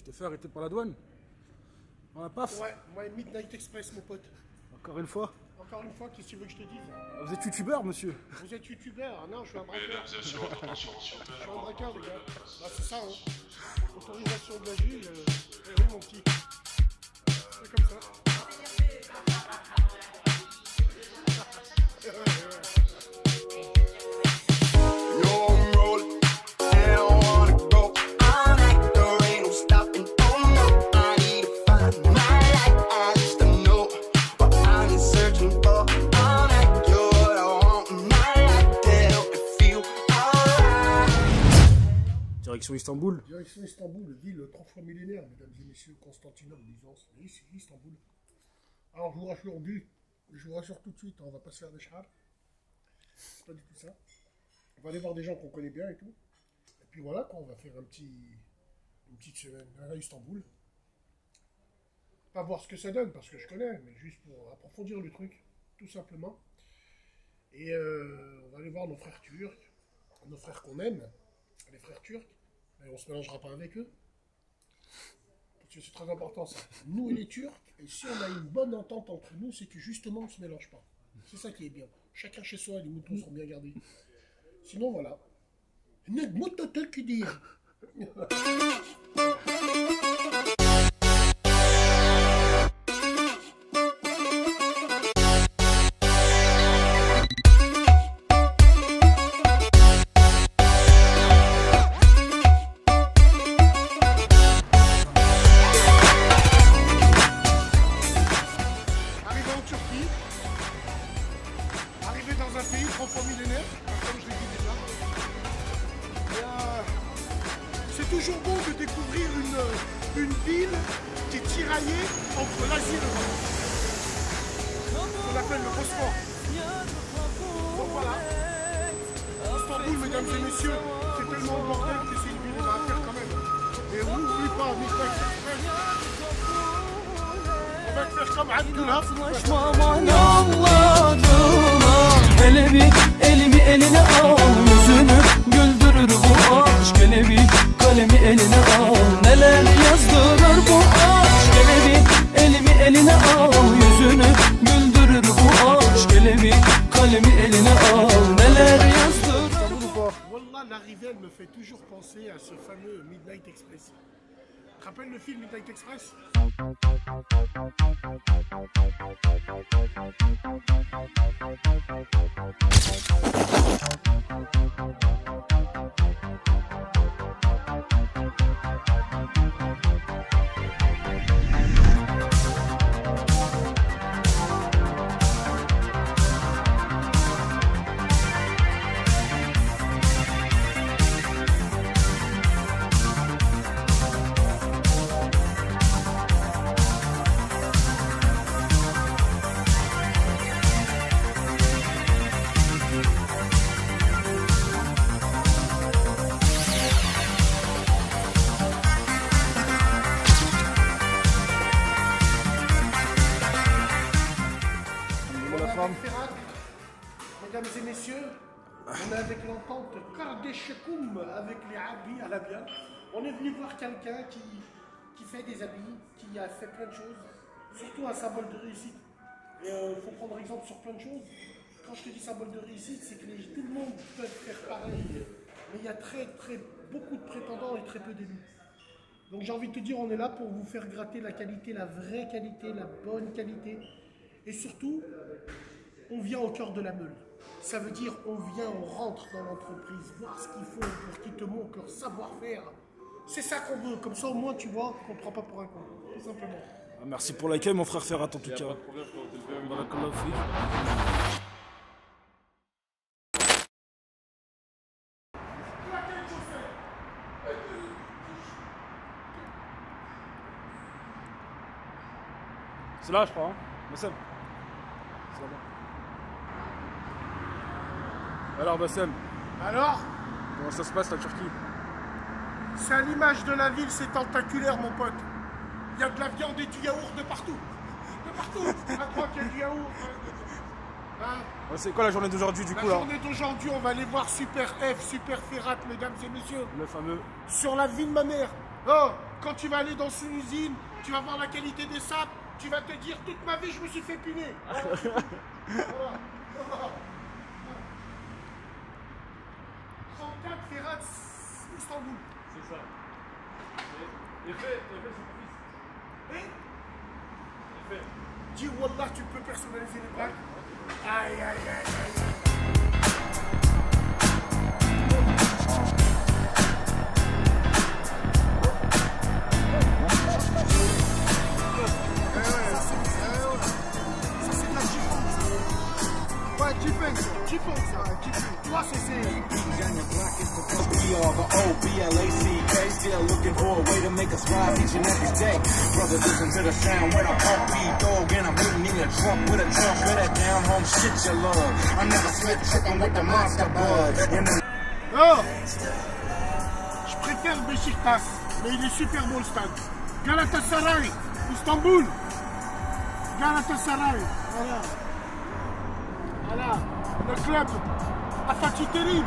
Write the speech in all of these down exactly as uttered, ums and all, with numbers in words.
t'es fait arrêter par la douane. On a paf. Ouais, moi Midnight Express, mon pote. Encore une fois. Encore une fois, qu'est-ce que tu veux que je te dise? Vous êtes youtubeur, monsieur? Vous êtes youtubeur? Non, je suis un braqueur. Mesdames et messieurs, attention, s'il vous plaît. Je suis un braqueur, les gars. Bah, c'est ça, hein. Autorisation de la juge. Euh... Eh oui, mon petit. C'est comme ça. Direction Istanbul. Direction Istanbul, ville trois fois millénaire, mesdames et messieurs, Constantinople, Byzance, et ici, Istanbul. Alors je vous rassure, je vous rassure tout de suite, on va pas se faire des chars. C'est pas du tout ça. On va aller voir des gens qu'on connaît bien et tout. Et puis voilà, quoi, on va faire un petit, une petite semaine à Istanbul. Pas voir ce que ça donne, parce que je connais, mais juste pour approfondir le truc, tout simplement. Et euh, on va aller voir nos frères turcs, nos frères qu'on aime, les frères turcs. Mais on se mélangera pas avec eux. Parce que c'est très important ça. Nous et les Turcs, et si on a une bonne entente entre nous, c'est que justement on se mélange pas. C'est ça qui est bien. Chacun chez soi, les moutons seront bien gardés. Sinon voilà. Ned motote qui dit. C'est toujours bon de découvrir une, une ville qui est tiraillée entre l'Asie et l'Europe. On l'appelle le Bosphore. Donc voilà. Istanbul, mesdames et messieurs, c'est tellement bordel que c'est une ville à faire quand même. Et on n'oublie pas, Midnight Express. On va te faire comme Abdullah. Hele bir elimi eline al, yüzünü güldürür bu aşk. Hele bir kalemi eline al, neler yazdırır bu aşk. Hele bir elimi eline al, yüzünü güldürür bu aşk. Hele bir kalemi eline al, neler yazdırır. Wallah, l'arrivée elle me fait toujours penser à ce fameux Midnight Express. Tu te rappelles le film Midnight Express? Mesdames et messieurs, on est avec l'entente Kardashekoum avec les habits arabiens. On est venu voir quelqu'un qui, qui fait des habits, qui a fait plein de choses, surtout un symbole de réussite. Et il euh, faut prendre exemple sur plein de choses. Quand je te dis symbole de réussite, c'est que les, tout le monde peut faire pareil. Mais il y a très, très, beaucoup de prétendants et très peu d'élus. Donc j'ai envie de te dire, on est là pour vous faire gratter la qualité, la vraie qualité, la bonne qualité. Et surtout, on vient au cœur de la meule. Ça veut dire on vient, on rentre dans l'entreprise, voir ce qu'ils font pour qu'ils te montrent leur savoir-faire. C'est ça qu'on veut, comme ça au moins tu vois qu'on ne prend pas pour un con, tout simplement. Ah, merci pour l'accueil mon frère Ferrat en tout cas. C'est là je crois, hein Bassem. C'est là-bas. Alors Bassem. Alors? Comment ça se passe la Turquie? C'est à l'image de la ville, c'est tentaculaire mon pote. Il y a de la viande et du yaourt de partout. De partout. À croire qu'il y a du yaourt. Hein? Ouais, c'est quoi la journée d'aujourd'hui du la coup là? La journée d'aujourd'hui, on va aller voir Super F, Super Ferrat, mesdames et messieurs. Le fameux. Sur la vie de ma mère. Oh, quand tu vas aller dans une usine, tu vas voir la qualité des sapes, tu vas te dire toute ma vie je me suis fait piner. Voilà. Voilà. trente-quatre Ferrat Istanbul. C'est ça. Et fait, et fait, c'est mon fils. Et Et fait. dis Wallah, tu peux personnaliser les plaques. Aïe aïe aïe aïe. Jeepon, ça, Jeepon. Tu vois, c'est... Still looking for a way to make us rise each and every day. Brother, listen to the sound when I pump beat dog and I'm putting in a trunk with a trunk of that down home shit you love. I'm never slip tripping with the monster bud. Oh, je préfère Beşiktaş, mais il est super beau le stade. Galatasaray, Istanbul. Galatasaray, voilà. Voilà, le club a Fatih Terim.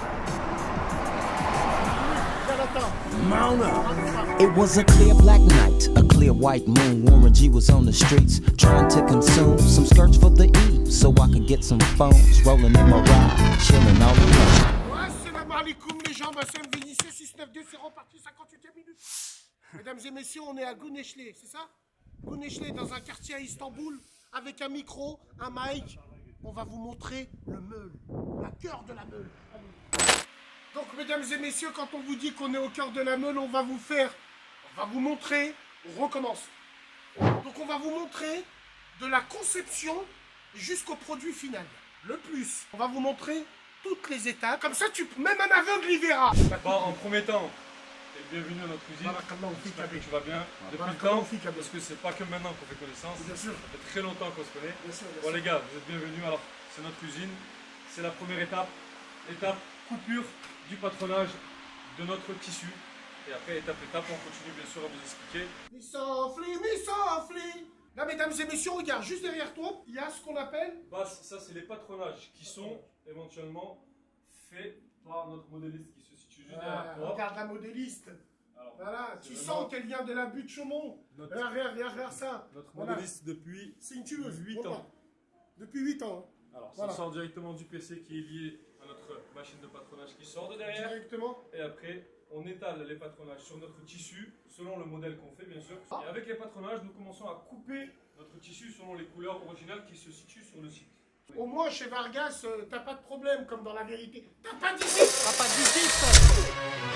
It was a clear black night, a clear white moon. Warren G was on the streets trying to consume some skirts for the E, so I could get some phones rolling in my ride, chilling all alone. Assalamu alaikum les gens, Bassem Vénitieux six neuf deux, c'est reparti, cinquante-huitième minute. Mesdames et messieurs, on est à Güneşli, c'est ça? Güneşli, dans un quartier à Istanbul, avec un micro, un mic. On va vous montrer le meule, la cœur de la meule. Allez. Donc, mesdames et messieurs, quand on vous dit qu'on est au cœur de la meule, on va vous faire, on va vous montrer, on recommence. Donc, on va vous montrer de la conception jusqu'au produit final. Le plus, on va vous montrer toutes les étapes. Comme ça, tu, même un aveugle y verra. Bon, en premier temps, bienvenue à notre usine. J'espère que tu vas bien. Depuis le temps, parce que c'est pas que maintenant qu'on fait connaissance. Bien sûr. Ça fait très longtemps qu'on se connaît. Bien sûr, bien bon sûr. les gars, vous êtes bienvenus. Alors, c'est notre usine. C'est la première étape. Étape coupure du patronage de notre tissu. Et après, étape étape, on continue bien sûr à vous expliquer. Mi s'enfle, mi s'enfle. Là, mesdames et messieurs, regarde, juste derrière toi, il y a ce qu'on appelle... Bah, ça, c'est les patronages qui sont éventuellement faits par notre modéliste qui se situe juste derrière Ah, toi. regarde la modéliste. Alors, Voilà, tu vraiment sens qu'elle vient de la butte Chaumont. Notre- Regarde, regarde, regarde, regarde ça. Notre Voilà. modéliste depuis C'est une tueuse. huit Voilà. ans. Depuis huit ans. Alors, Voilà. ça sort directement du P C qui est lié à notre machine de patronage qui sort de derrière. Directement. Et après, on étale les patronages sur notre tissu, selon le modèle qu'on fait, bien sûr. Ah. Et avec les patronages, nous commençons à couper notre tissu selon les couleurs originales qui se situent sur le site. Au moins, chez Vargas, euh, t'as pas de problème, comme dans la vérité. T'as pas d'idée. T'as pas d'idée.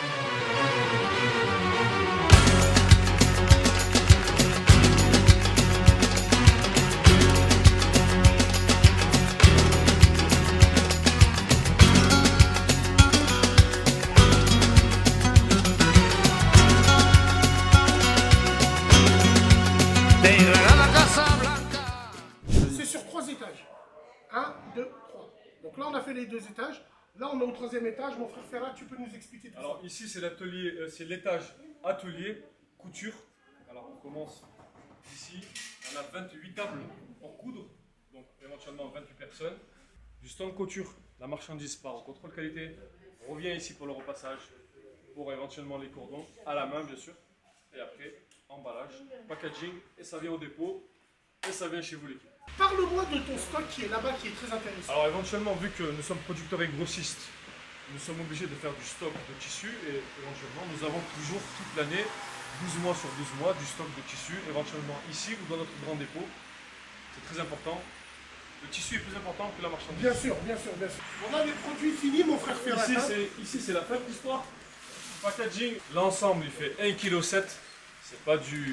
C'est sur trois étages. Un, deux, trois. Donc là, on a fait les deux étages. Là, on est au troisième étage. Mon frère Ferrat, tu peux nous expliquer tout Alors ici, c'est l'atelier, euh, c'est l'étage atelier couture. Alors on commence ici. On a vingt-huit tables pour coudre, donc éventuellement vingt-huit personnes. Du stand couture, la marchandise part au contrôle qualité. On revient ici pour le repassage, pour éventuellement les cordons à la main bien sûr. Et après, emballage, packaging, et ça vient au dépôt, et ça vient chez vous l'équipe. ça. Parle-moi de ton stock qui est là-bas, qui est très intéressant. Alors éventuellement, vu que nous sommes producteurs et grossistes, nous sommes obligés de faire du stock de tissu et éventuellement nous avons toujours toute l'année, douze mois sur douze mois, du stock de tissu, éventuellement ici ou dans notre grand dépôt. C'est très important. Le tissu est plus important que la marchandise. Bien sûr, bien sûr, bien sûr. On a les produits finis, mon frère Ferrat. Ici hein. c'est, ici c'est la fin de l'histoire. Packaging, l'ensemble il fait un virgule sept kilos. C'est pas du...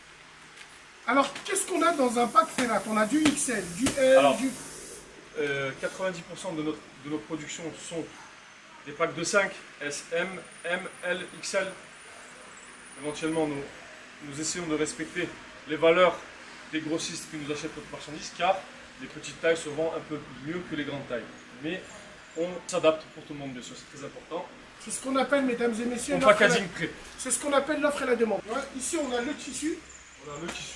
Alors, qu'est-ce qu'on a dans un pack Ferrat? On a du X L, du L, Alors, du... Euh, quatre-vingt-dix pour cent de, notre, de nos productions sont des packs de cinq, S, M, M, L, X L. Éventuellement, nous, nous essayons de respecter les valeurs des grossistes qui nous achètent notre marchandise, car les petites tailles se vendent un peu mieux que les grandes tailles. Mais on s'adapte pour tout le monde, bien sûr, c'est très important. C'est ce qu'on appelle, mesdames et messieurs, Mon l'offre et la- packaging prêt. C'est ce qu'on appelle l'offre et la demande. Ouais, ici, on a le tissu. On a le tissu.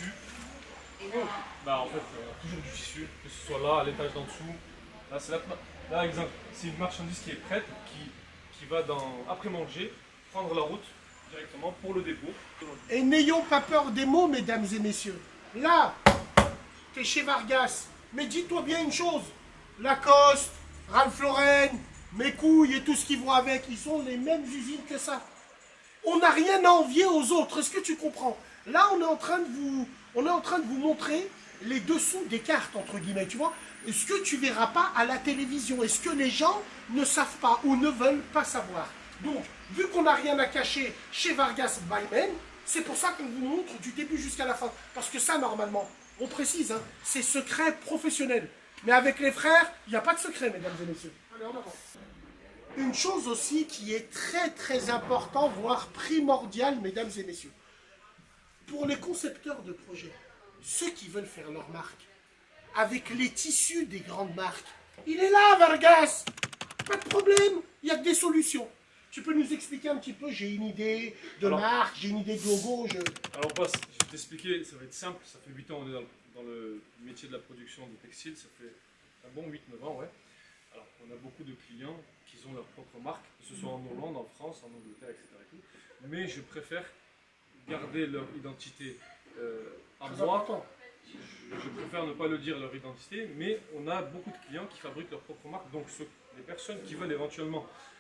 Bah, en fait, on a toujours du tissu, que ce soit là, à l'étage d'en dessous. Là, c'est la... là, exemple, c'est une marchandise qui est prête, qui, qui va dans... après manger, prendre la route directement pour le dépôt. Et n'ayons pas peur des mots, mesdames et messieurs. Là, tu es chez Vargas, mais dis-toi bien une chose. Lacoste, Ralph Lauren, mes couilles et tout ce qui vont avec, ils sont les mêmes usines que ça. On n'a rien à envier aux autres, est-ce que tu comprends? Là, on est en train de vous, on est en train de vous montrer les dessous des cartes, entre guillemets, tu vois. Ce que tu verras pas à la télévision, et ce que les gens ne savent pas ou ne veulent pas savoir. Donc, vu qu'on n'a rien à cacher chez Vargas by Men, c'est pour ça qu'on vous montre du début jusqu'à la fin. Parce que ça, normalement, on précise, hein, c'est secret professionnel. Mais avec les frères, il n'y a pas de secret, mesdames et messieurs. Allez, en avant. Une chose aussi qui est très très important, voire primordiale, mesdames et messieurs. Pour les concepteurs de projets, ceux qui veulent faire leur marque, avec les tissus des grandes marques, il est là, Vargas. Pas de problème, il y a que des solutions. Tu peux nous expliquer un petit peu, j'ai une idée de alors, marque, j'ai une idée de logo. Je... Alors, on passe, je vais t'expliquer, ça va être simple. Ça fait huit ans qu'on est dans le, dans le métier de la production de textiles, ça fait un bon huit neuf ans, ouais. Alors, on a beaucoup de clients qui ont leur propre marque, que ce soit en Hollande, en France, en Angleterre, et cetera. Et tout. Mais je préfère garder leur identité euh, à moi. Je, je préfère ne pas le dire leur identité, mais on a beaucoup de clients qui fabriquent leur propre marque. Donc, ceux, les personnes qui veulent éventuellement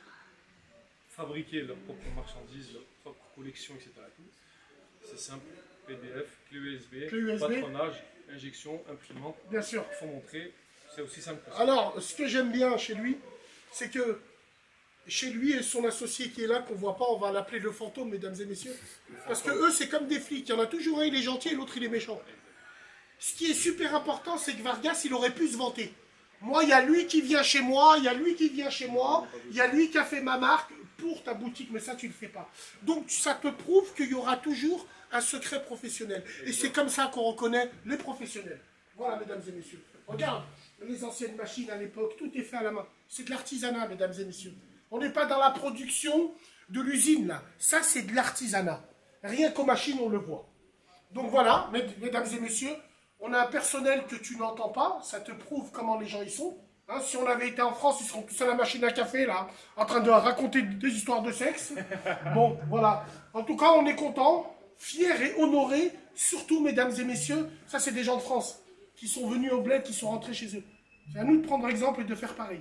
fabriquer leurs propres marchandises, leur propre collection, et cetera. C'est simple, P D F, clé U S B, clé U S B, patronage, injection, imprimante. Bien sûr. Il faut montrer, c'est aussi simple que ça. Alors, ce que j'aime bien chez lui, c'est que chez lui et son associé qui est là, qu'on ne voit pas, on va l'appeler le fantôme, mesdames et messieurs. Parce que eux, c'est comme des flics. Il y en a toujours un, il est gentil, et l'autre, il est méchant. Ce qui est super important, c'est que Vargas, il aurait pu se vanter. Moi, il y a lui qui vient chez moi, il y a lui qui vient chez moi, il y a lui qui a fait ma marque pour ta boutique, mais ça, tu ne le fais pas. Donc, ça te prouve qu'il y aura toujours un secret professionnel. Et c'est comme ça qu'on reconnaît les professionnels. Voilà, mesdames et messieurs. Regarde, les anciennes machines à l'époque, tout est fait à la main. C'est de l'artisanat, mesdames et messieurs. On n'est pas dans la production de l'usine, là. Ça, c'est de l'artisanat. Rien qu'aux machines, on le voit. Donc voilà, mesdames et messieurs, on a un personnel que tu n'entends pas. Ça te prouve comment les gens y sont. Hein, si on avait été en France, ils seront tous à la machine à café, là, en train de raconter des histoires de sexe. Bon, voilà. En tout cas, on est content, fiers et honorés, surtout, mesdames et messieurs, ça, c'est des gens de France qui sont venus au bled, qui sont rentrés chez eux. C'est à nous de prendre exemple et de faire pareil.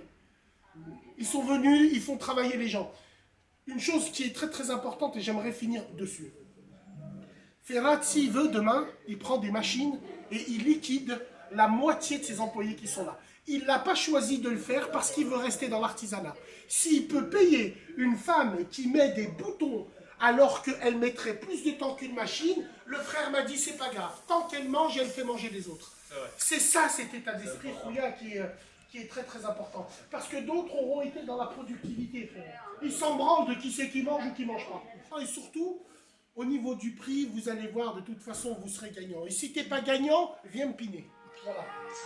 Ils sont venus, ils font travailler les gens. Une chose qui est très très importante, et j'aimerais finir dessus. Ferrat, s'il veut, demain, il prend des machines et il liquide la moitié de ses employés qui sont là. Il n'a pas choisi de le faire parce qu'il veut rester dans l'artisanat. S'il peut payer une femme qui met des boutons alors qu'elle mettrait plus de temps qu'une machine, le frère m'a dit c'est pas grave. Tant qu'elle mange, elle fait manger les autres. C'est ça cet état d'esprit, Rouya, qui, euh, qui est très très important. Parce que d'autres auront été dans la productivité. Ils s'en branlent de qui c'est qui mange ou qui ne mange pas. Et surtout, au niveau du prix, vous allez voir, de toute façon, vous serez gagnant. Et si tu n'es pas gagnant, viens me piner. Voilà.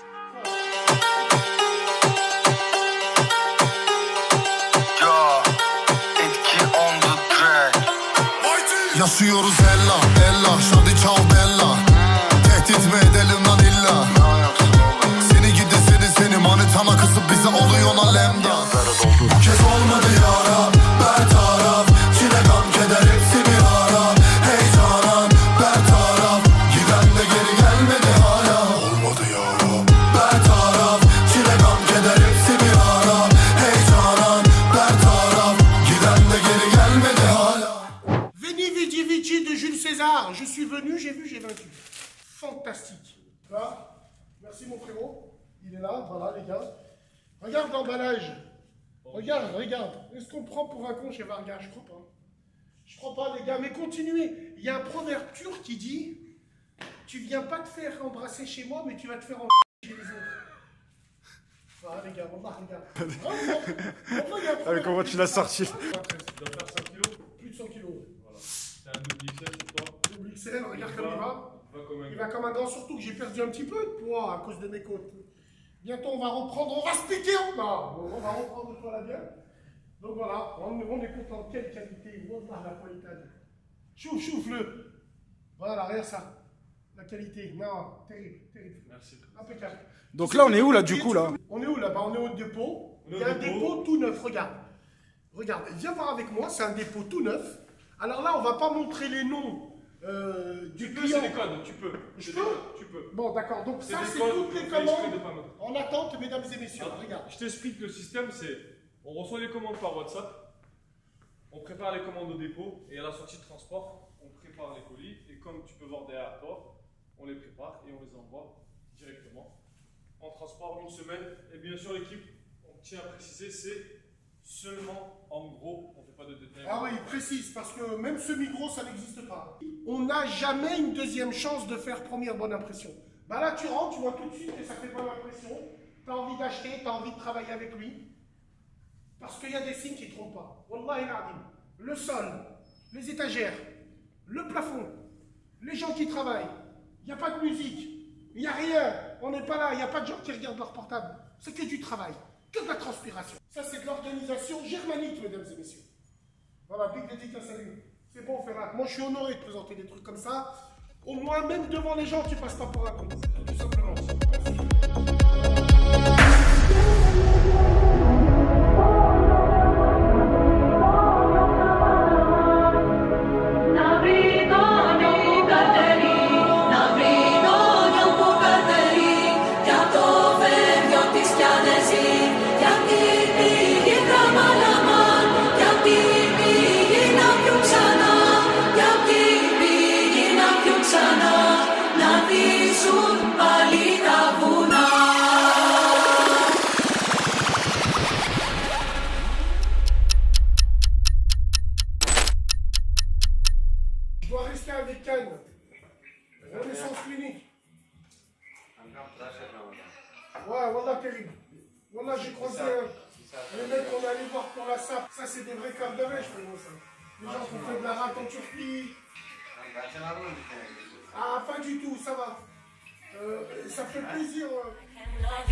Yaşıyoruz ella, ella, şadi çal bella. Tehdit mi edelim lan illa? Seni gidi seni seni manitana kızıp bize oluyor lan lemda. Bu kez olmadı yara, bertaraf. Çile gam keder hepsi bir ara. Heyecanan, bertaraf. Giden de geri gelmedi hala. Olmadı yara, bertaraf. Çile gam keder hepsi bir ara. Heyecanan, bertaraf. Giden de geri gelmedi hala. Veni Vidi Vici de Jules César. Je suis venu, j'ai vu, j'ai vaincu. Fantastique. Là, merci mon frérot. Il est là, voilà les gars. Regarde l'emballage. Regarde, regarde. Est-ce qu'on prend pour un con chez Vargas? Je crois pas. Je crois pas les gars, mais continuez. Il y a un proverbe turc qui dit: tu viens pas te faire embrasser chez moi, mais tu vas te faire embrasser chez les autres. Voilà les gars, on va regarder. Ah mais comment tu l'as sorti? Tu dois faire cent kilos. Plus de cent kilos. Voilà. C'est un double X L cette fois. Double X L, regarde comme il va. Va comme un Il va comme un gant, surtout que j'ai perdu un petit peu de poids à cause de mes côtes. Bientôt on va reprendre, on va se piquer en bas. On va reprendre le poids là bien. Donc voilà, on, on est content. Quelle qualité, voilà la qualité. Chouf, chouf le. Voilà, regarde ça. La qualité, non, terrible, terrible. Merci. Impeccable. Donc là on est où là du coup là? On est où là? Bah, on est au dépôt. Il y a un dépôt tout neuf, regarde. Regarde, viens voir avec moi, c'est un dépôt tout neuf. Alors là, on va pas montrer les noms euh, du Tu peux, client. c'est des codes, tu peux. Je C'est peux des codes, Tu peux. Bon, d'accord. Donc C'est ça, des c'est codes, toutes on les fait exprès de commandes pas mettre. en attente, mesdames et messieurs. Ah, Regarde. Je t'explique le système, c'est on reçoit les commandes par WhatsApp, on prépare les commandes au dépôt et à la sortie de transport, on prépare les colis et comme tu peux voir derrière toi, on les prépare et on les envoie directement en transport une semaine. Et bien sûr l'équipe, on tient à préciser, c'est seulement en gros, on ne fait pas de détails. Ah oui, précise, parce que même semi-gros, ça n'existe pas. On n'a jamais une deuxième chance de faire première bonne impression. Bah là, tu rentres, tu vois tout de suite que ça fait bonne impression. Tu as envie d'acheter, tu as envie de travailler avec lui. Parce qu'il y a des signes qui ne trompent pas. Wallahi l'azim. Le sol, les étagères, le plafond, les gens qui travaillent. Il n'y a pas de musique, il n'y a rien. On n'est pas là, il n'y a pas de gens qui regardent leur portable. C'est que du travail, que de la transpiration. Ça, c'est de l'organisation germanique, mesdames et messieurs. Voilà, big dédicace à lui. C'est bon, Ferrat. Moi, je suis honoré de présenter des trucs comme ça. Au moins, même devant les gens, tu passes pas pour un con. Tout simplement. Je dois rester avec Cannes. Renaissance clinique. Ouais, voilà, terrible. Voilà, j'ai croisé un... les mecs qu'on allait voir pour la S A P. Ça, c'est des vrais câbles de mèche, pour moi, ça. Les gens qui ont fait de la rate en Turquie. Ah, pas du tout, ça va. Euh, ça fait plaisir. Euh...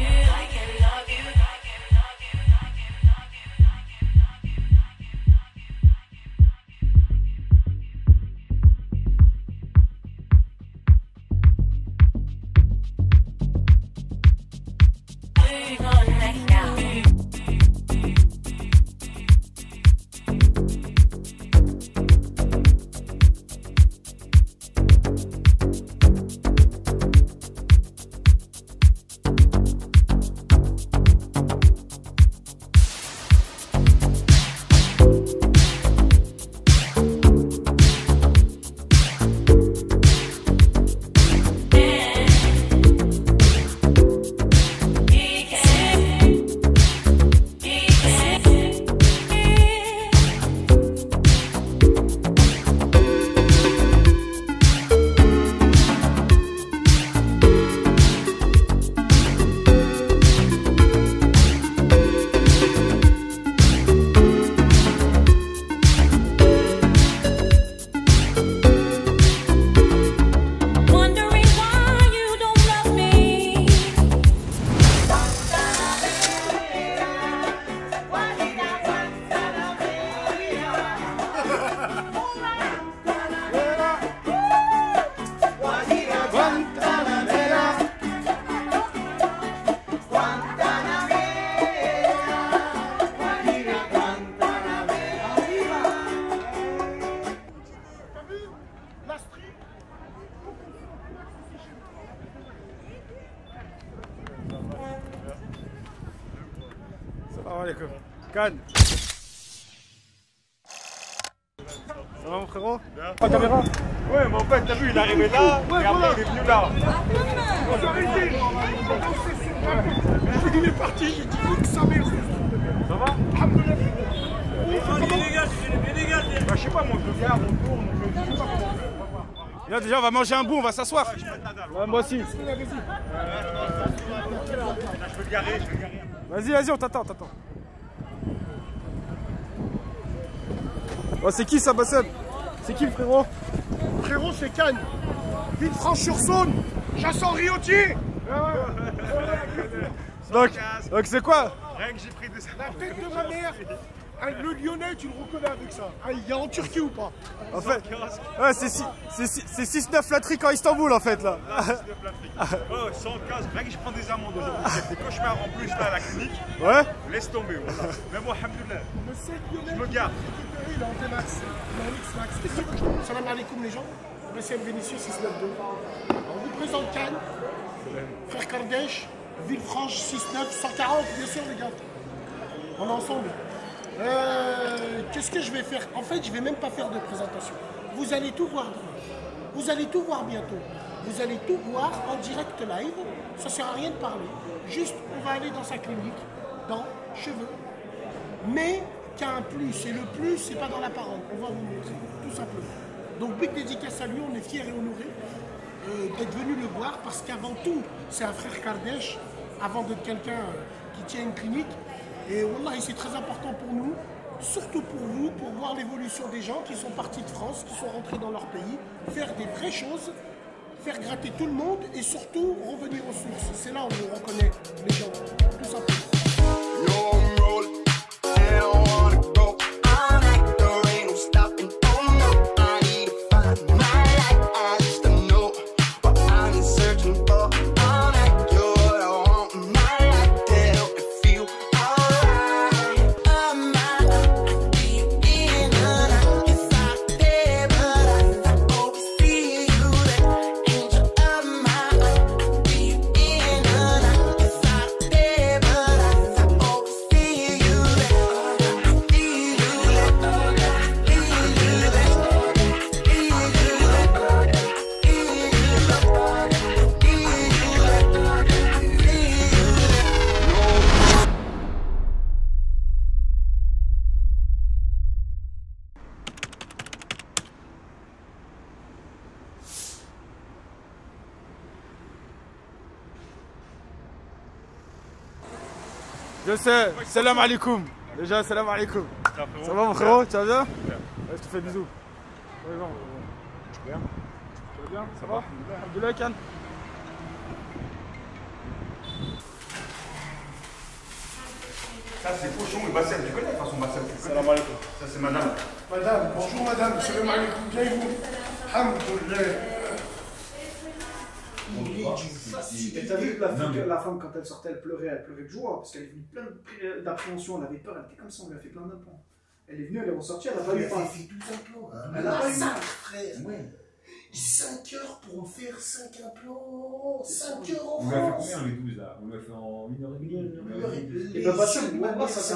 Salam alaikum. Cannes. Ça va mon frérot? Pas caméra? Ouais, mais en fait, t'as vu, il est arrivé là, et après il est venu là. Il est parti, j'ai dit que ça merde. Ça va? Bah, je sais pas, moi je regarde, on tourne, je sais pas comment on fait. Là déjà on va manger un bout, on va s'asseoir. Ouais, moi aussi. Là, je veux garer, je veux garer. Vas-y, vas-y, on t'attend, t'attend. Oh, c'est qui ça, Bassem? C'est qui le frérot? Frérot, c'est Cannes. Villefranche-sur-Saône. Jasson Riotier. Donc, donc c'est quoi? Rien que j'ai pris des... La tête de ma mère. Ah, le Lyonnais, tu le reconnais avec ça. Ah, il y a en Turquie ou pas? En fait, ouais, c'est six neuf flatterie en Istanbul en fait là. Oh, cent quinze, rien que je prends des amendes aujourd'hui. J'ai des cauchemars en plus là à la clinique. Ouais. Laisse tomber, voilà. Mais moi, alhamdoulilah, je me garde. Oui, il est en T-Max. Il est en X-Max. Salam alaikum les gens. Bassem Vénitieux six neuf deux. On vous présente Cannes. Frère Kardèche. Villefranche six neuf cent quarante, bien sûr les gars. On est ensemble. Euh, Qu'est-ce que je vais faire? En fait, je vais même pas faire de présentation. Vous allez tout voir demain. Vous allez tout voir bientôt. Vous allez tout voir en direct live. Ça sert à rien de parler. Juste, on va aller dans sa clinique, dans cheveux. Mais qu'il y a un plus. Et le plus, c'est pas dans la parole. On va vous montrer, tout simplement. Donc, big dédicace à lui. On est fiers et honorés euh, d'être venu le voir parce qu'avant tout, c'est un frère Kardèche, avant d'être quelqu'un euh, qui tient une clinique. Et Wallah, c'est très important pour nous, surtout pour vous, pour voir l'évolution des gens qui sont partis de France, qui sont rentrés dans leur pays, faire des vraies choses, faire gratter tout le monde et surtout revenir aux sources. C'est là où on reconnaît les gens, tout simplement. Je sais, salam alaikum. Déjà, salam alaikum. Ça va mon frérot, tu vas bien? Ouais, je te fais bisous. Ouais, bon, tu vas bien? Tu vas bien? Ça va? Abdullah Khan. Ça c'est Pochon et Bassem, tu connais de toute façon Bassem, tu connais. Salam alaikum. Ça c'est madame. Madame, bonjour madame, salam alaikum, bien et vous? Alhamdoulilah. T'as vu la, fille, la femme quand elle sortait, elle pleurait, elle pleurait de joie parce qu'elle est venue plein d'appréhension, elle avait peur, elle était comme ça, on lui a fait plein d'implants. Elle est venue, elle est ressortie, elle a pas eu faim. Elle a fait douze implants. Hein. Elle a pas eu cinq frère. Ouais. cinq heures pour en faire cinq implants. cinq heures en France. On lui a fait combien les douze là? On lui a fait en une heure et demie. Une heure et demie. Et ben pas sûr, moi ça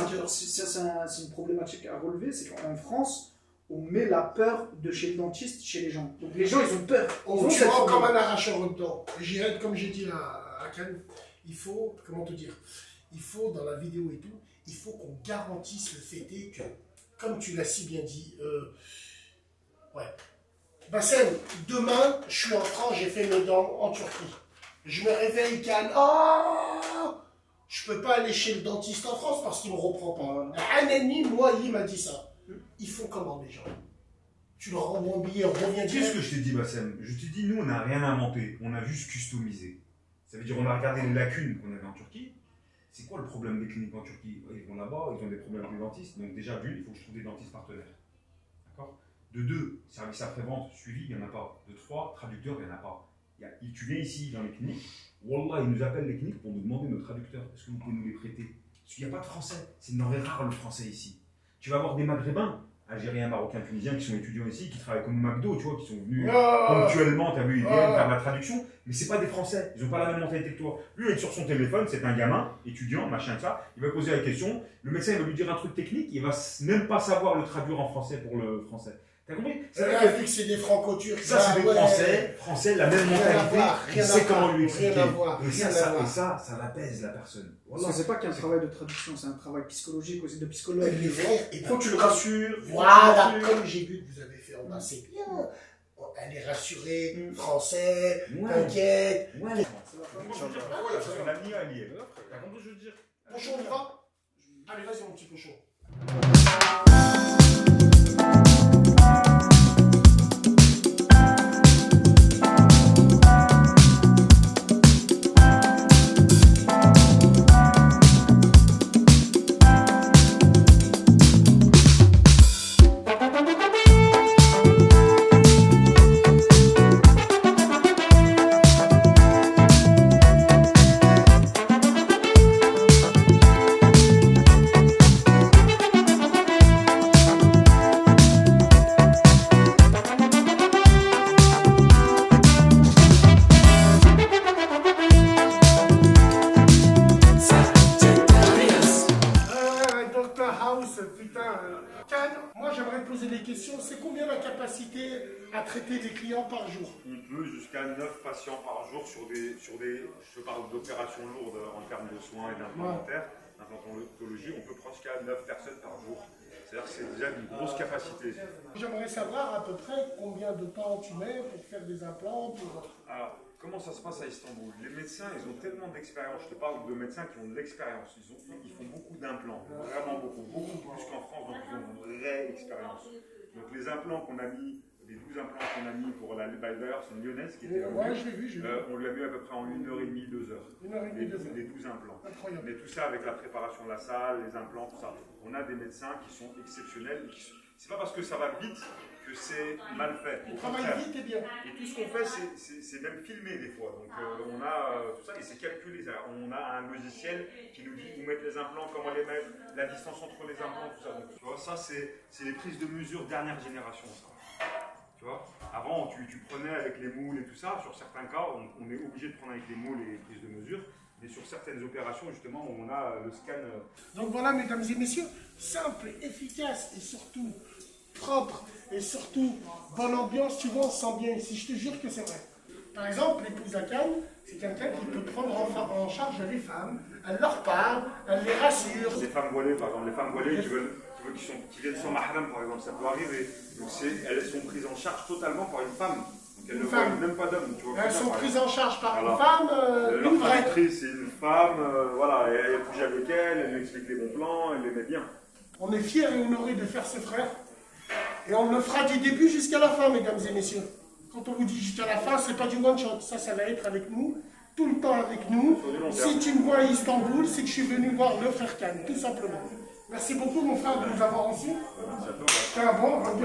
c'est une problématique à relever, c'est qu'en France, on met la peur de chez le dentiste chez les gens. Donc les gens, ils ont peur. Ils on tu vois comme un arracheur au dents. J'irai, comme j'ai dit à, à Cannes, il faut, comment te dire, il faut, dans la vidéo et tout, il faut qu'on garantisse le fait est que, comme tu l'as si bien dit, euh, ouais. Bassem, demain, je suis en France, j'ai fait mes dents en Turquie. Je me réveille, Cannes, oh, je peux pas aller chez le dentiste en France parce qu'il me reprend pas. Un ennemi, moi, il m'a dit ça. Ils font comment les gens? Tu leur rends un billet, on revient dire. Qu'est-ce que je t'ai dit, Bassem? Je t'ai dit, nous, on n'a rien inventé, on a juste customisé. Ça veut dire, on a regardé les lacunes qu'on avait en Turquie. C'est quoi le problème des cliniques en Turquie? Ils vont là-bas, ils ont des problèmes avec les dentistes. Donc, déjà, vu, il faut que je trouve des dentistes partenaires. D'accord? De deux, service après-vente, suivi, il n'y en a pas. De trois, traducteur, il n'y en a pas. Il y a, tu viens ici dans les cliniques, Wallah, ils nous appellent les cliniques pour nous demander nos traducteurs. Est-ce que vous pouvez nous les prêter? Parce qu'il n'y a pas de français. C'est denrée rare le français ici. Tu vas avoir des maghrébins, algériens, marocains, tunisiens qui sont étudiants ici, qui travaillent comme McDo, tu vois, qui sont venus oh ponctuellement, t'as vu, ils viennent oh faire la traduction, mais c'est pas des Français, ils ont pas la même mentalité que toi. Lui, il est sur son téléphone, c'est un gamin, étudiant, machin, ça, il va poser la question, le médecin il va lui dire un truc technique, il va même pas savoir le traduire en français pour le français. T'as compris? C'est vrai, vu que c'est des franco-turcs. Ça, c'est des ouais. Français, français, la même mentalité. Il sait comment lui expliquer. Et ça, ça, et ça, ça l'apaise la personne. Voilà. C'est pas qu'un travail de traduction, c'est un travail psychologique aussi, de psychologue. Et frères, et faut que tu le rassures. Voilà, comme j'ai vu que vous avez fait en bas, c'est bien. Elle est rassurée, mm. français, ouais. T'inquiète. Ouais. C'est la famille. On a mis un lien. T'as compris ce que je veux dire? Pochon, on y va? Allez, vas-y, mon petit pochon. à traiter des clients par jour. On peut jusqu'à neuf patients par jour sur des, sur des je parle d'opérations lourdes en termes de soins et d'implantaire, d'implantologie, on peut prendre jusqu'à neuf personnes par jour. C'est-à-dire que c'est déjà une grosse capacité. J'aimerais savoir à peu près combien de temps tu mets pour faire des implants. Pour... Alors, comment ça se passe à Istanbul? Les médecins, ils ont tellement d'expérience. Je te parle de médecins qui ont de l'expérience. Ils, ils font beaucoup d'implants, vraiment beaucoup, beaucoup plus qu'en France, donc ils ont une vraie expérience. Donc les implants qu'on a mis, les douze implants qu'on a mis pour la d'ailleurs, c'est une lyonnaise qui était ouais, je l'ai vu, j'ai vu. Euh, on lui a mis à peu près en une heure et demie, deux heures. Une heure et demie, les, deux heures. Les douze implants. Incroyable. Mais tout ça avec la préparation de la salle, les implants, tout ça. On a des médecins qui sont exceptionnels. C'est pas parce que ça va vite que c'est mal fait. On travaille vite et bien. Et tout ce qu'on fait, c'est même filmé des fois. Donc euh, on a euh, tout ça et c'est calculé. On a un logiciel qui nous dit où mettre les implants, comment les mettre, la distance entre les implants, tout ça. Donc tu vois, ça c'est les prises de mesure dernière génération. Ça. Tu vois, avant tu, tu prenais avec les moules et tout ça. Sur certains cas, on, on est obligé de prendre avec les moules et les prises de mesure. Mais sur certaines opérations, justement, on a le scan. Donc voilà, mesdames et messieurs, simple, efficace et surtout propre et surtout bonne ambiance, tu vois, on se sent bien ici, je te jure que c'est vrai. Par exemple, l'épouse Akan, c'est quelqu'un qui peut prendre en, en charge les femmes, elle leur parle, elle les rassure. Les femmes voilées, par exemple, les femmes voilées qui, veulent, qui, veulent, qui, sont, qui viennent sans mahram, par exemple, ça peut arriver. Donc elles sont prises en charge totalement par une femme. Donc elles ne voient même pas d'homme. Elles sont prises en charge par voilà. une femme, euh, leur une vraie. traductrice, c'est une femme, euh, voilà, elle, elle bouge avec elle, elle lui explique les bons plans, elle les met bien. On est fiers et honorés de faire ce frère. Et on le fera du début jusqu'à la fin, mesdames et messieurs. Quand on vous dit jusqu'à la fin, c'est pas du one shot. Ça, ça va être avec nous, tout le temps avec nous. Si tu me vois à Istanbul, c'est que je suis venu voir le frère Khan, tout simplement. Merci beaucoup, mon frère, de nous avoir reçus. C'est un bon, on va dire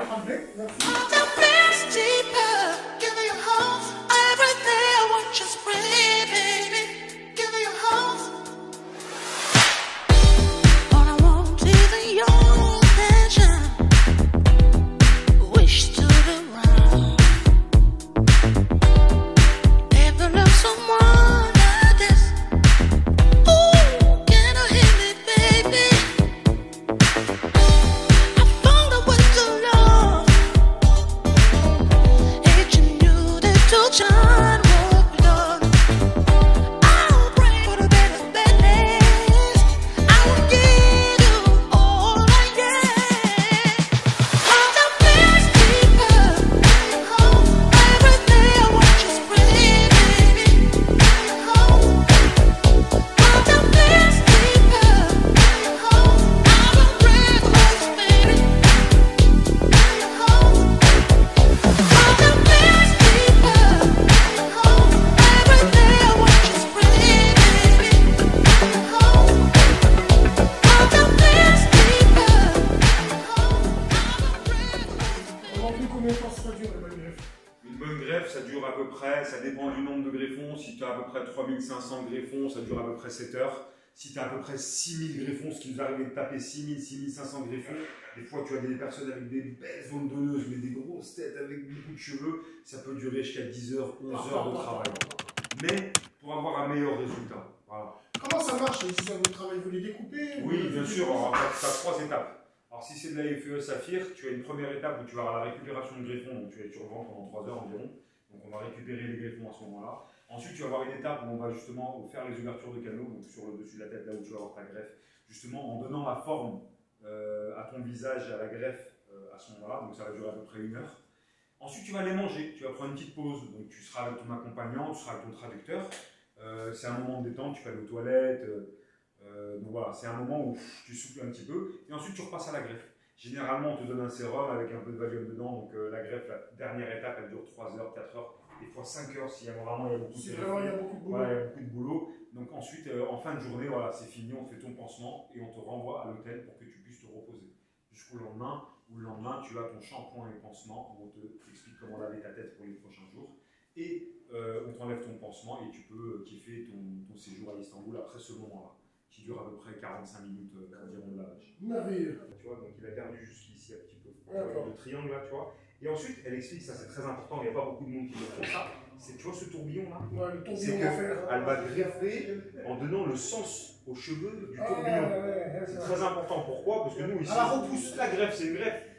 ça dépend du nombre de greffons. Si tu as à peu près trois mille cinq cents greffons, ça dure à peu près sept heures. Si tu as à peu près six mille greffons, ce qui nous arrive de taper six mille, six mille cinq cents greffons, des fois tu as des personnes avec des belles zones donneuses, mais des grosses têtes avec beaucoup de cheveux, ça peut durer jusqu'à dix heures, onze heures de travail. Mais pour avoir un meilleur résultat. Voilà. Comment ça marche les dix heures de travail? Vous les découpez? Oui, bien sûr, tu as trois étapes. Alors si c'est de la F E Saphir, tu as une première étape où tu vas avoir la récupération de greffons, donc tu vas être sur le ventre pendant trois heures environ. Donc on va récupérer les greffons à ce moment-là. Ensuite, tu vas avoir une étape où on va justement faire les ouvertures de canaux, donc sur le dessus de la tête, là où tu vas avoir ta greffe, justement en donnant la forme euh, à ton visage, à la greffe euh, à ce moment-là, donc ça va durer à peu près une heure. Ensuite, tu vas les manger, tu vas prendre une petite pause, donc tu seras avec ton accompagnant, tu seras avec ton traducteur. Euh, c'est un moment de détente, tu peux aller aux toilettes, euh, donc voilà, c'est un moment où pff, tu souffles un petit peu, et ensuite tu repasses à la greffe. Généralement, on te donne un sérum avec un peu de Valium dedans, donc euh, la greffe, la dernière étape, elle dure trois heures, quatre heures, des fois cinq heures s'il y a vraiment il y a beaucoup, si de, vraiment, il y a beaucoup de boulot. Voilà, il y a beaucoup de boulot. Donc ensuite, euh, en fin de journée, voilà, c'est fini, on fait ton pansement et on te renvoie à l'hôtel pour que tu puisses te reposer. Jusqu'au lendemain, où le lendemain, tu as ton shampoing et pansement, où on t'explique comment laver ta tête pour les prochains jours. Et euh, on t'enlève ton pansement et tu peux kiffer ton, ton séjour à Istanbul après ce moment-là, qui dure à peu près quarante-cinq minutes euh, environ de lavage. Merveilleux. Tu vois, donc il a perdu jusqu'ici un petit peu. Le triangle là, tu vois. Et ensuite, elle explique, ça c'est très important, il n'y a pas beaucoup de monde qui le fait ça. C'est, tu vois ce tourbillon là, ouais, le tourbillon c'est qu'elle va greffer en donnant le sens aux cheveux du tourbillon. Ah, ouais, ouais, c'est très important. Pourquoi? Parce que nous ici, la repousse. La greffe c'est une greffe.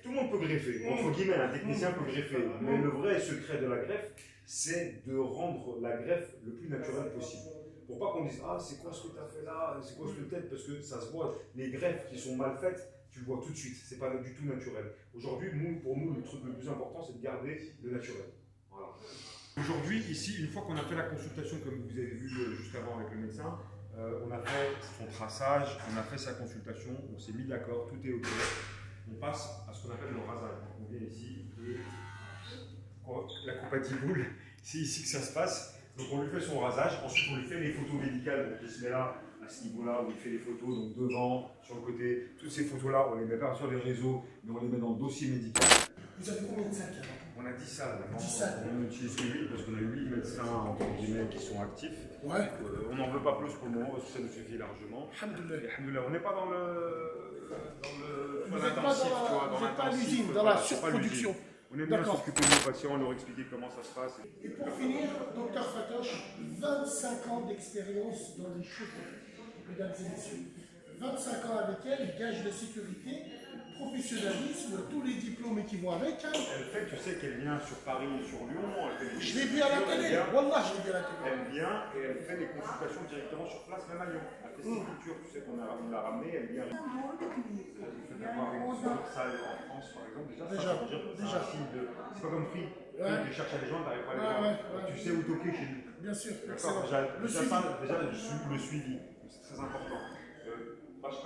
tout le monde peut greffer. Entre guillemets, un technicien peut greffer. Mais le vrai secret de la greffe, c'est de rendre la greffe le plus naturelle possible. Pour pas qu'on dise, ah, c'est quoi ce que tu as fait là, c'est quoi cette tête, parce que ça se voit. Les greffes qui sont mal faites, tu le vois tout de suite. C'est pas du tout naturel. Aujourd'hui, nous, pour nous, le truc le plus important, c'est de garder le naturel. Voilà. Aujourd'hui, ici, une fois qu'on a fait la consultation, comme vous avez vu juste avant avec le médecin, euh, on a fait son traçage, on a fait sa consultation, on s'est mis d'accord, tout est ok. On passe à ce qu'on appelle le rasage. Donc on vient ici et la compatible, c'est ici que ça se passe. Donc on lui fait son rasage, ensuite on lui fait les photos médicales. Donc il se met là, à ce niveau-là, où il fait les photos, donc devant, sur le côté. Toutes ces photos-là, on les met pas sur les réseaux, mais on les met dans le dossier médical. Vous avez combien de sacs? On a dix salles. dix salles. On utilise que huit parce qu'on a huit médecins entre guillemets qui sont actifs. Ouais. Euh, on n'en veut pas plus pour le moment parce que ça nous suffit largement. Alhamdoulilah. On n'est pas dans le. Dans le. Vous n'êtes pas dans, dans, dans l'usine, dans la surproduction. On aime bien s'occuper de nos patients, leur expliquer comment ça se passe. Et pour finir, docteur Fatoche, vingt-cinq ans d'expérience dans les cheveux, mesdames et messieurs. vingt-cinq ans avec elle, gage de sécurité, professionnalisme, tous les diplômes qui vont avec. Hein. Elle fait, tu sais qu'elle vient sur Paris, sur Lyon. Elle fait des je l'ai vu à la télé, Wallah, je l'ai vu à la télé. Elle vient et elle fait des consultations directement sur place, même à Lyon. Elle fait ses cultures, tu sais qu'on l'a ramenée, elle vient. Le fait d'avoir une salle en France, par exemple, déjà, déjà, ça, déjà, déjà. C'est pas comme Free. Ouais. Tu cherches à des gens, tu n'arrives pas à les ouais, voir. ouais, ouais. Tu sais où toquer chez nous. Bien sûr. D'accord. Déjà, le déjà, suivi. Ça, déjà le suivi, c'est très important. Euh,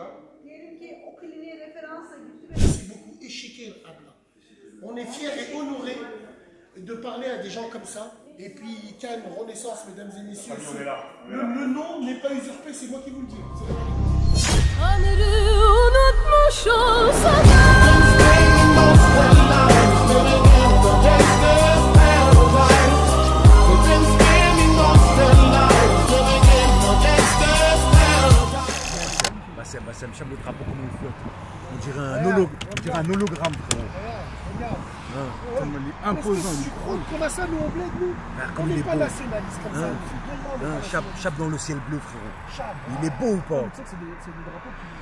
C'est beaucoup échiqué, Abla. On est fiers et honorés de parler à des gens comme ça. Et puis, calme, renaissance, mesdames et messieurs. On est là. On est le, là. le nom n'est pas usurpé, c'est moi qui vous le dis. Bassem, Bassem, chame le drapeau comme il flotte. On dirait un, holo, on dirait un hologramme, frérot. Regarde, Hein, comme il est imposant. Tu crois qu'on a ça, nous, au bled, nous? On n'est pas nationaliste comme ça. Hein, chape, chape dans le ciel bleu, frérot. Chape. Il est beau ou pas? Tu sais que c'est des, des drapeaux qui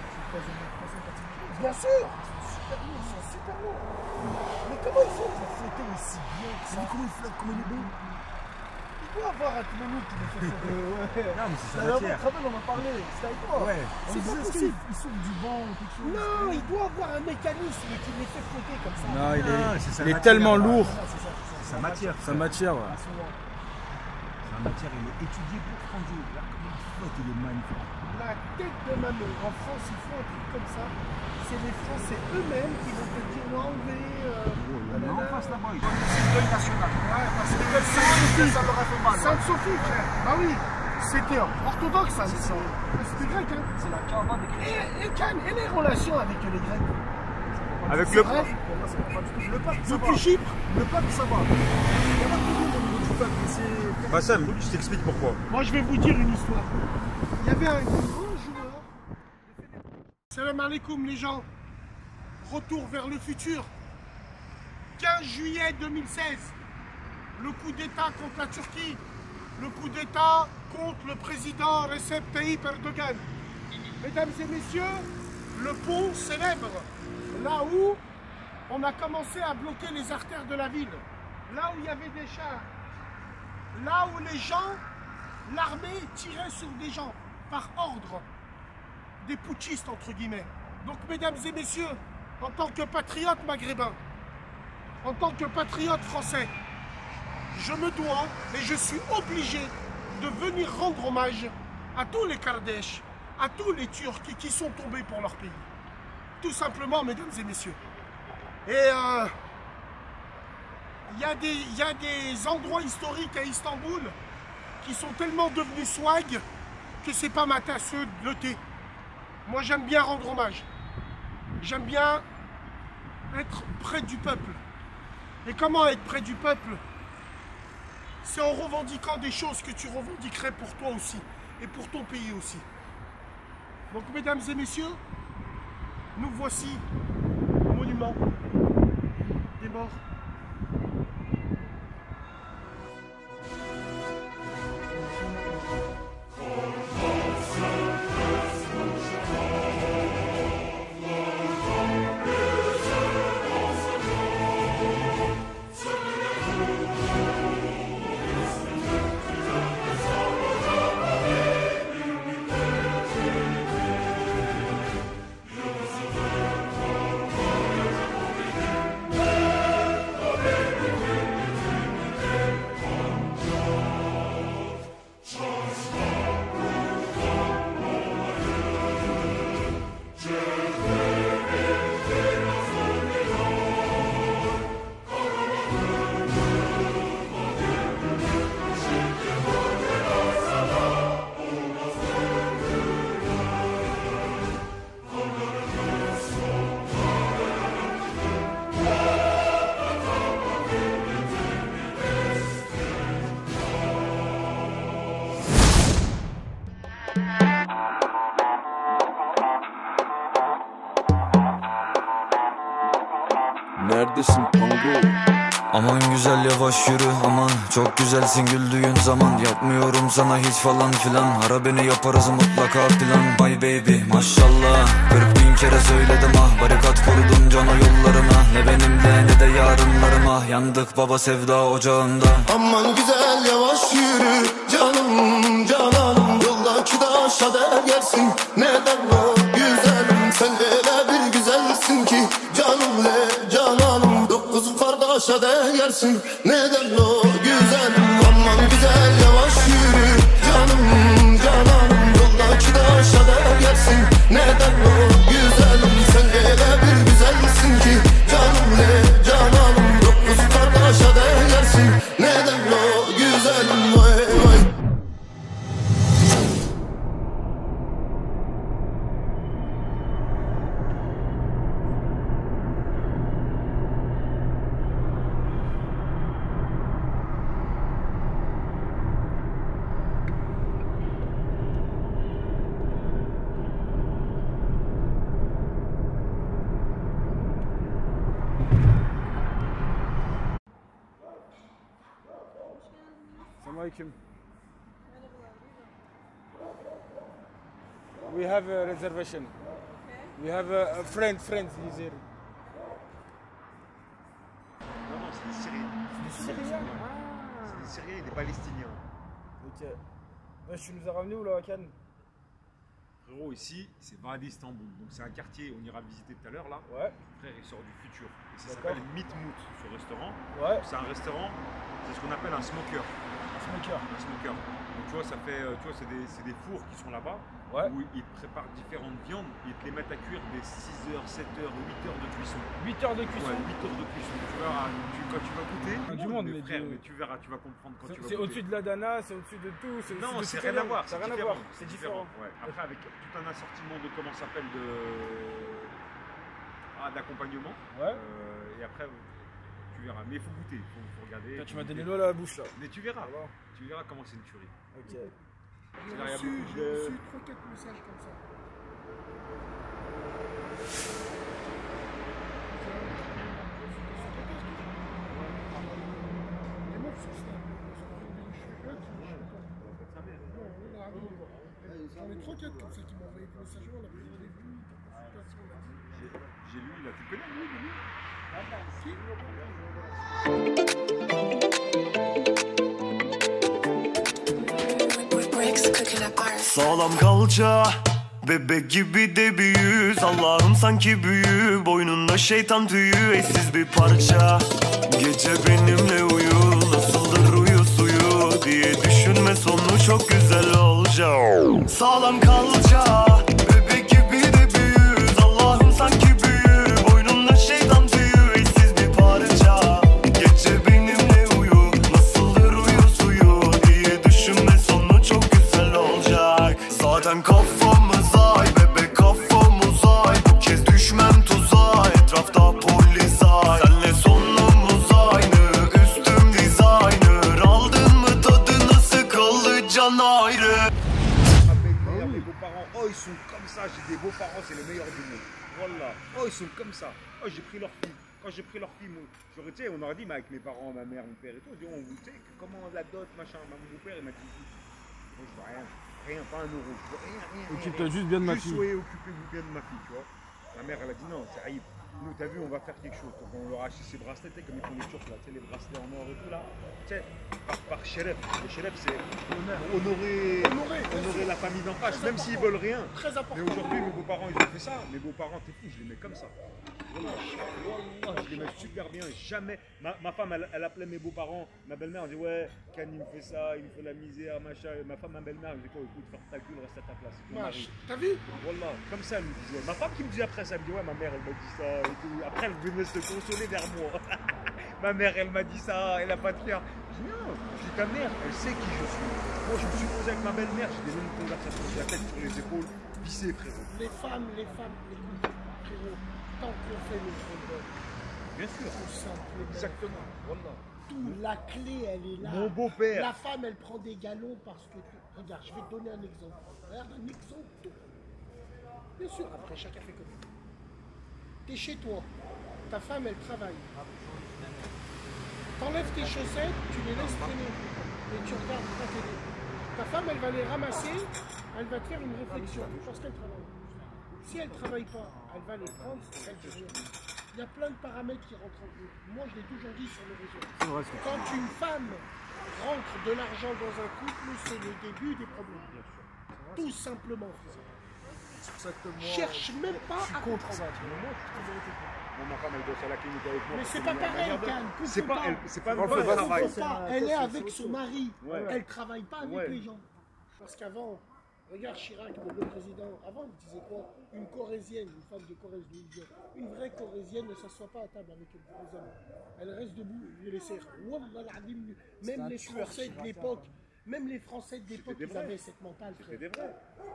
sont bien sûr, ils sont super lourds, ils sont super lourds. Mais comment ils font pour flotter aussi bien que ça? Comment il flotte, comment il est beau? Il doit avoir un Timonou qui nous fait flotter. Ouais. Non, mais c'est sa Alors, matière. on en a parlé, c'était avec toi. Ouais. C'est pas possible. Il souffle du vent ou quelque chose. Non, il doit avoir un mécanisme qui les fait flotter comme ça. Non, il est, Ah, il sa est matière, tellement là. lourd. C'est ça, c'est ça, c'est ça. Sa matière. Sa matière, ouais. Absolument. Sa matière, il est étudié pour prendre du. Là, comment il flotte, il est magnifique. La tête de ma mère. En France, ils font un truc comme ça. C'est les Français eux-mêmes qui vont te dire non, mais. Euh, non, on passe là-bas. C'est le deuil national. Ouais, parce que Sainte-Sophie, ça leur a fait mal. Sainte-Sophie, frère. Bah oui. C'était orthodoxe, ça. C'était grec, hein. C'est la Kaaba des chrétiens. Et, et, Cannes, et les relations avec les Grecs? Avec le pape. Le pape, depuis Chypre, le pape, ça va. Il n'y a pas de problème au niveau du pape, mais c'est. Bassem, je t'explique pourquoi. Moi, je vais vous dire une histoire. Il y avait un grand joueur. Salam alaikum, les gens. Retour vers le futur. quinze juillet deux mille seize. Le coup d'État contre la Turquie. Le coup d'État contre le président Recep Tayyip Erdogan. Mesdames et messieurs, le pont célèbre. Là où on a commencé à bloquer les artères de la ville. Là où il y avait des chars. Là où les gens, l'armée tirait sur des gens par ordre. Des putschistes, entre guillemets. Donc, mesdames et messieurs, en tant que patriote maghrébin, en tant que patriote français, je me dois et je suis obligé de venir rendre hommage à tous les Kardèches, à tous les Turcs qui, qui sont tombés pour leur pays. Tout simplement, mesdames et messieurs. Et euh, il y a des, il y a des endroits historiques à Istanbul qui sont tellement devenus swag que c'est pas ma tasse de thé. Moi, j'aime bien rendre hommage. J'aime bien être près du peuple. Et comment être près du peuple? C'est en revendiquant des choses que tu revendiquerais pour toi aussi et pour ton pays aussi. Donc, mesdames et messieurs, nous voici au monument des morts. güzel yavaş yürü aman. Çok güzelsin güldüğün zaman. Yapmıyorum sana hiç falan filan. Ara beni yaparız mutlaka plan. My baby maşallah, kırk bin kere söyledim ah. Barikat korudum can o yollarına. Ne benimle ne de yarınlarıma. Yandık baba sevda ocağında. Aman güzel yavaş yürü canım cananım. Yoldaki taşa da gelsin. Neden o güzelim, sen öyle bir güzelsin ki. Canım le cananım, dokuz kardeşe de gelsin. Neden o güzelim, aman güzel yavaş yürü canım cananım. Yoldaki taşa da gelsin. Neden o güzelim, sen öyle bir güzelsin ki. Canım le cananım, dokuz kardeşe de gelsin. Neden o güzelim, vay vay. Assalamualaikum. We have a reservation. We have a, a friend, friend, he's here. Non, non, c'est des Syriens. C'est des Syriens. C'est des Syriens et des Palestiniens. Ok. Ouais, tu nous as ramené où là, à Cannes? Frérot, ici, c'est Vadi Istanbul. Donc c'est un quartier, on ira visiter tout à l'heure là. Ouais. Frère, il sort du futur. Et ça D'accord. s'appelle Mitmout, ce restaurant. Ouais. C'est un restaurant, c'est ce qu'on appelle un smoker. Un smoker. Un smoker. Donc tu vois, ça fait, tu vois, c'est des, c'est des fours qui sont là-bas. Ouais. Où ils préparent différentes viandes. Ils te les mettent à cuire des six heures, sept heures, huit heures de cuisson. huit heures de cuisson. Ouais, huit heures de cuisson. Tu verras, tu, quand tu vas goûter. Ah, du monde, mais mais frère, du- mais tu verras, tu vas comprendre quand tu vas C'est goûter. au-dessus de la Dana, c'est au-dessus de tout. c'est Non, au-dessus de c'est tout rien à le- voir. Ça n'a rien à différent, voir. C'est différent. différent. Ouais. Après, avec tout un assortiment de comment ça s'appelle de ah, d'accompagnement. Ouais. Euh, et après, tu verras. Mais il faut goûter, il faut, faut regarder. Là, faut tu m'as donné goûter. l'eau à la bouche là. Mais tu verras. Voilà. Tu verras comment c'est une tuerie. Ok. J'ai C'est-à-dire, il y a reçu, beaucoup j'ai de- reçu trois quatre messages comme ça. Les meufs sont stables. J'en ai trois quatre comme ça qui m'ont envoyé des messages. On a pris des vues, des consultations, on a dit. J'ai lu, là, tu le connais, lui, lui Ah bah, si. Sağlam kalça, bebek gibi de büyüz. Allah'ım sanki büyü, boynunda şeytan tüyü, eşsiz bir parça. Gece benimle uyu, nasıldır uyu suyu diye düşünme, sonu çok güzel olacak. Sağlam kalça, bebek gibi de büyüz. Allah'ım sanki büyü, boynunda şeytan tüyü, eşsiz bir parça. Gece benimle uyu, nasıldır uyu suyu diye düşünme, sonu çok güzel olacak. Zaten kafamız ay, bebek kafamız ay. Bu kez düşmem tuzağa, etrafta polis ay. Senle sonumuz aynı, üstüm designer. Aldın mı tadı, nasıl kaldı can ayrı. Ma belle-mère, mes beaux-parents, oh ils sont comme ça, j'ai des beaux-parents, c'est les meilleurs du monde. Voilà, oh ils sont comme ça. Oh j'ai pris leur fille. Quand j'ai pris leur fille, moi, j'aurais, tu sais, on aurait dit, mais avec mes parents, ma mère, mon père et tout, on dit, on, tu sais, comment la dot, machin. Mon beau-père, il m'a dit, écoute, moi je veux rien, rien, pas un euro, je veux rien, rien. rien, Occupe-toi rien. juste bien de ma fille. Soyez, occupez-vous bien de ma fille, tu vois. Ma mère, elle a dit, non, c'est Aïb. Nous, t'as vu, on va faire quelque chose. Donc, on leur a acheté ces bracelets, tu sais, comme ils font les Turcs, là, tu sais, les bracelets en or et tout, là. Tu sais, par, par Sheref. Le Sheref, c'est pour honorer, Honorer, bien honorer sûr. la famille d'en face, Très même s'ils veulent rien. Très important. Mais aujourd'hui, mes beaux-parents, ils ont fait ça. Mes beaux-parents, t'es fou, je les mets comme ça. Wallah, wallah, je les mets super bien. Jamais. Ma, ma femme, elle, elle appelait mes beaux-parents. Ma belle-mère, elle dit, ouais, Can, il me fait ça, il me fait la misère, machin. Et ma femme, ma belle-mère, elle me dit, quoi, écoute, ferme ta gueule, reste à ta place. C'est ton mari. T'as vu? Wallah, comme ça, elle me disait. Ma femme qui me dit après ça, elle me dit, ouais, ma mère, elle m'a dit ça et tout. Après, elle venait se consoler vers moi. Ma mère, elle m'a dit ça, elle a pas de cœur. Je dis, non, je dis, ta mère, elle sait qui je suis. Moi, je me suis posé avec ma belle-mère, j'ai des longues conversations, j'ai la tête sur les épaules, vissée, frérot. Les femmes, les femmes, écoute, frérot, tant qu'on fait le bonheur. Bien sûr. Tout simple. Exactement. Wallah. Tout, la clé, elle est là. Mon beau-père. La femme, elle prend des galons parce que. Regarde, je vais te donner un exemple. Regarde, un exemple tout. Bien sûr, après, chacun fait comme il veut. T'es chez toi. Ta femme, elle travaille. T'enlèves tes chaussettes, tu les laisses traîner. Et tu regardes ta télé. Ta femme, elle va les ramasser, elle va te faire une réflexion parce qu'elle travaille. Si elle ne travaille pas, elle va les prendre, elle fait rien. Il y a plein de paramètres qui rentrent en compte. Moi, je l'ai toujours dit sur les réseaux. Quand une femme rentre de l'argent dans un couple, c'est le début des problèmes. Tout simplement. C'est pour ça que moi, cherche même pas je suis à contre ça. comprendre. Moi, je suis vérité. Bon, ma femme, elle bosse à la clinique avec moi. Mais c'est pas pareil, Calme. C'est pas, elle, c'est pas Non, le travail. pas. Elle est avec son mari. Ouais. Elle travaille pas avec Ouais. les gens. Parce qu'avant, regarde Chirac, le président, avant il disait quoi? Une Corésienne, une femme de Corrèze, d'où il vient. Une vraie Corésienne ne s'assoit pas à table avec les hommes. Elle reste debout, il les serre. Wallah al-Azim, même les Français de l'époque, même les Français de l'époque, ils avaient cette mentale. C'était des vrais.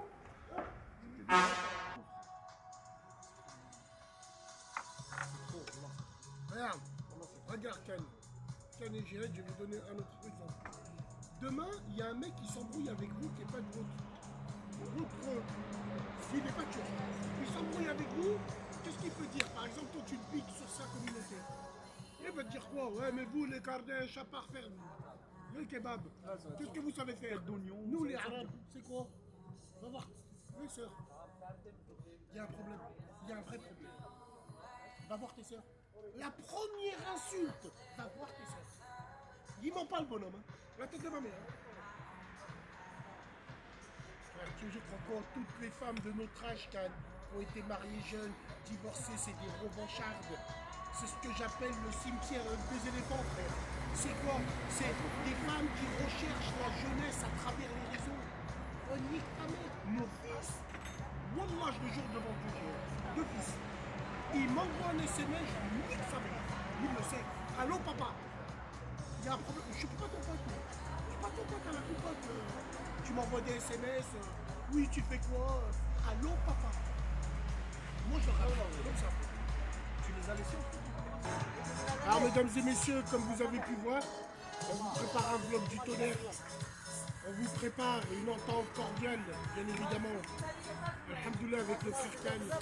Regarde, regarde Ken. Ken et Jérôme, je vais vous donner un autre exemple. Demain, il y a un mec qui s'embrouille avec vous qui n'est pas de votre. votre S'il n'est pas turc. Il s'embrouille avec vous, qu'est-ce qu'il peut dire? Par exemple, toi tu te piques sur sa communauté. Il va te dire quoi? Ouais, mais vous, les Kardèches, à part faire le kebab, qu'est-ce que vous savez faire? Nous, les Arabes, c'est quoi? Va voir, mes sœurs. Il y a un problème. Il y a un vrai problème. Va voir tes sœurs. La première insulte, va voir tes sœurs. Il ment pas le bonhomme, hein. La tête de ma mère. Hein. Frère, tu je crois quoi? Toutes les femmes de notre âge qui ont été mariées jeunes, divorcées, c'est des revanchardes. C'est ce que j'appelle le cimetière des éléphants, frère. C'est quoi? C'est des femmes qui recherchent la jeunesse à travers les réseaux. On nique ta mère. Mon fils, Wallah, je le jure devant Dieu, j'ai deux fils. Il m'envoie un S M S, je lui nique sa mère. Il le sait. Allô, papa? Il y a un problème. Je suis pas ton pote. Je suis pas ton pote à la coupote. Tu m'envoies des S M S. Oui, tu fais quoi? Allô, papa? Moi, je le rappelle comme ça. Tu les as laissés. Alors, mesdames et messieurs, comme vous avez pu voir, on vous prépare un vlog du tonnerre. On vous prépare une entente cordiale, bien évidemment. Alhamdoulilah avec le frère Khan,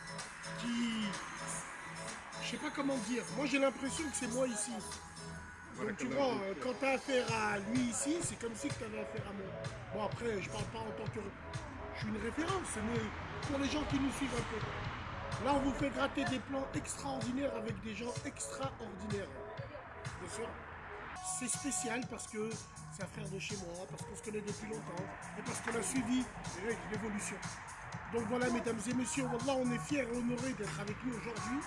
qui... Je sais pas comment dire. Moi, j'ai l'impression que c'est moi ici. Donc, tu vois, quand tu as affaire à lui ici, c'est comme si tu avais affaire à moi. Bon, après, je parle pas en tant que... Je suis une référence, mais pour les gens qui nous suivent un peu. Là, on vous fait gratter des plans extraordinaires avec des gens extraordinaires. Bien sûr. C'est spécial parce que c'est un frère de chez moi, parce qu'on se connaît depuis longtemps, et parce qu'on a suivi l'évolution. Donc voilà, mesdames et messieurs, Wallah, on est fiers et honorés d'être avec nous aujourd'hui.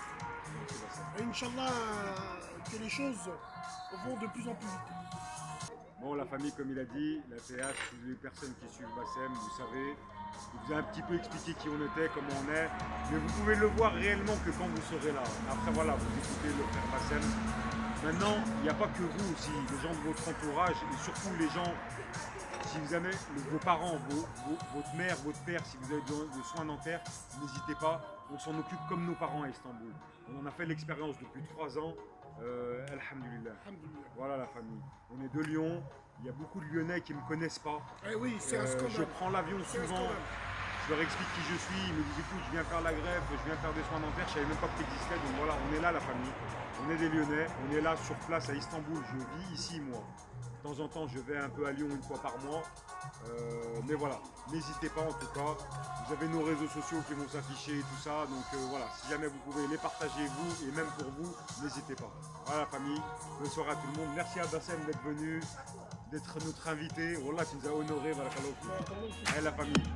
Et Inch'Allah, que les choses vont de plus en plus vite. Bon, la famille, comme il a dit, la T H, les personnes qui suivent Bassem, vous savez, il vous a un petit peu expliqué qui on était, comment on est, mais vous pouvez le voir réellement que quand vous serez là. Après, voilà, vous écoutez le frère Bassem. Maintenant, il n'y a pas que vous aussi, les gens de votre entourage, et surtout les gens, si vous avez vos parents, vos, vos, votre mère, votre père, si vous avez besoin de soins dentaires, n'hésitez pas, on s'en occupe comme nos parents à Istanbul. On en a fait l'expérience depuis trois ans. Euh, Alhamdulillah. Voilà la famille. On est de Lyon. Il y a beaucoup de Lyonnais qui ne me connaissent pas. Eh oui, c'est un euh, scandale. Je prends l'avion souvent. Je leur explique qui je suis. Ils me disent écoute, je viens faire la greffe, je viens faire des soins dentaires. Je ne savais même pas que tu existais. Donc voilà, on est là la famille. On est des Lyonnais. On est là sur place à Istanbul. Je vis ici moi. De temps en temps, je vais un peu à Lyon une fois par mois. Euh, mais voilà, n'hésitez pas en tout cas. Vous avez nos réseaux sociaux qui vont s'afficher et tout ça. Donc euh, voilà, si jamais vous pouvez les partager vous et même pour vous, n'hésitez pas. Voilà la famille, bonne soirée à tout le monde. Merci à Bassem d'être venu, d'être notre invité. Wallah, tu nous as honoré. Voilà, allez la famille.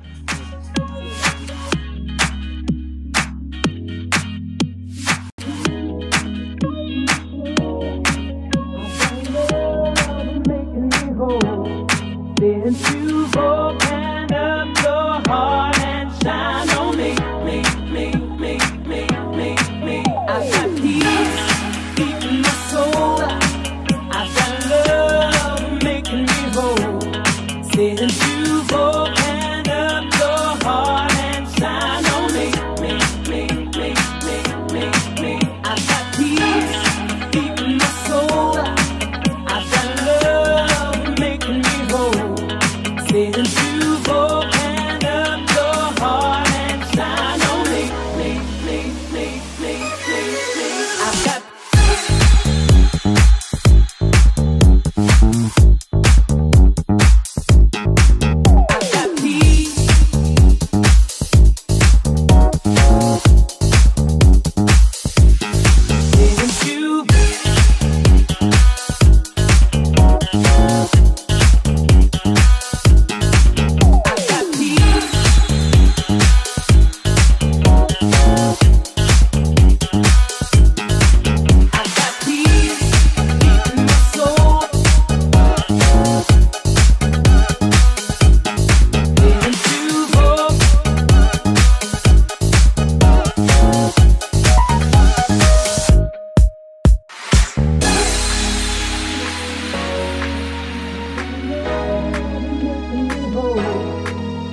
Since you've opened up your heart and shine on me, me, me, me, me, me, me. I've got peace deep in my soul. I've got love making me whole. Since you've opened up your heart and shine on me, me, me, me, me, me, me. I've got peace deep in my soul. I've got love making me whole. Since you've opened up your heart and shine on me, me, me, me, me, me, me. I've got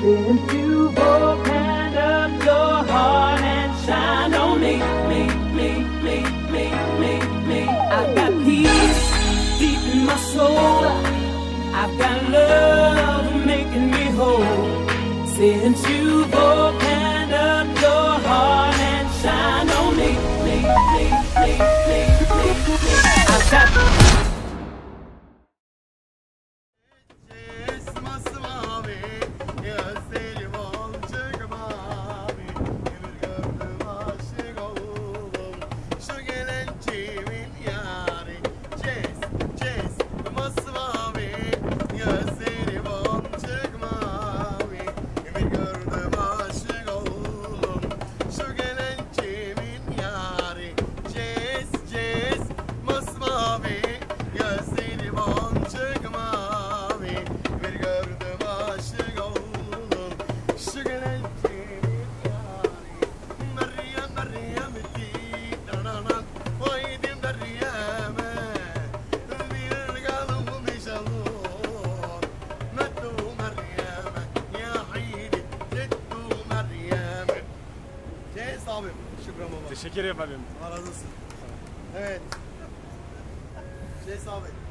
Since you've opened up your heart and shined on me, me, me, me, me, me, me. I've got peace deep in my soul. I've got love making me whole. Since you've opened up your heart and shined on me, me, me, me, me, me, me. I've got abi. Şükran baba. Teşekkür ederim. Allah razı olsun. Evet. Ces abi.